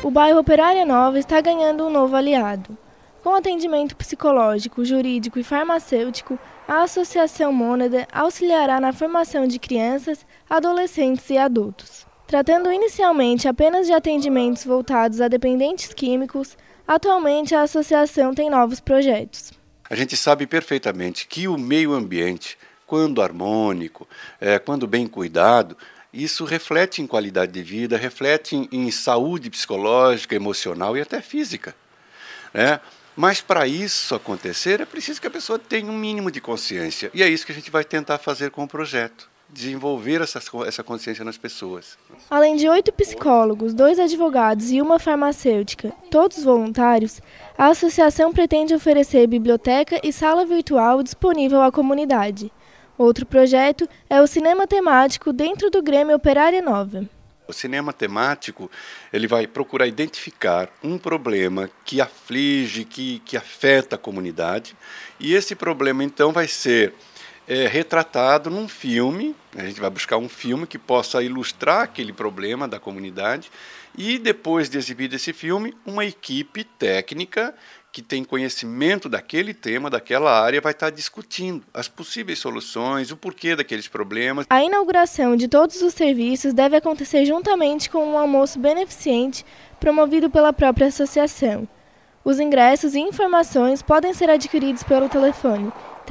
O bairro Operária Nova está ganhando um novo aliado. Com atendimento psicológico, jurídico e farmacêutico, a Associação Mônada auxiliará na formação de crianças, adolescentes e adultos. Tratando inicialmente apenas de atendimentos voltados a dependentes químicos, atualmente a associação tem novos projetos. A gente sabe perfeitamente que o meio ambiente, quando harmônico, quando bem cuidado, isso reflete em qualidade de vida, reflete em saúde psicológica, emocional e até física, né? Mas para isso acontecer é preciso que a pessoa tenha um mínimo de consciência. E é isso que a gente vai tentar fazer com o projeto, desenvolver essa consciência nas pessoas. Além de 8 psicólogos, 2 advogados e uma farmacêutica, todos voluntários, a associação pretende oferecer biblioteca e sala virtual disponível à comunidade. Outro projeto é o cinema temático dentro do Grêmio Operária Nova. O cinema temático ele vai procurar identificar um problema que aflige, que afeta a comunidade, e esse problema então vai ser retratado num filme. A gente vai buscar um filme que possa ilustrar aquele problema da comunidade, e depois de exibido esse filme, uma equipe técnica que tem conhecimento daquele tema, daquela área, vai estar discutindo as possíveis soluções, o porquê daqueles problemas. A inauguração de todos os serviços deve acontecer juntamente com um almoço beneficente promovido pela própria associação. Os ingressos e informações podem ser adquiridos pelo telefone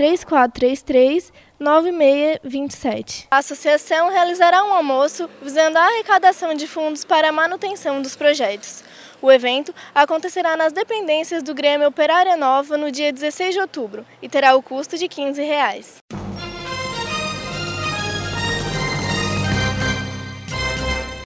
3433-9627. A associação realizará um almoço visando a arrecadação de fundos para a manutenção dos projetos. O evento acontecerá nas dependências do Grêmio Operária Nova no dia 16 de outubro e terá o custo de R$ 15.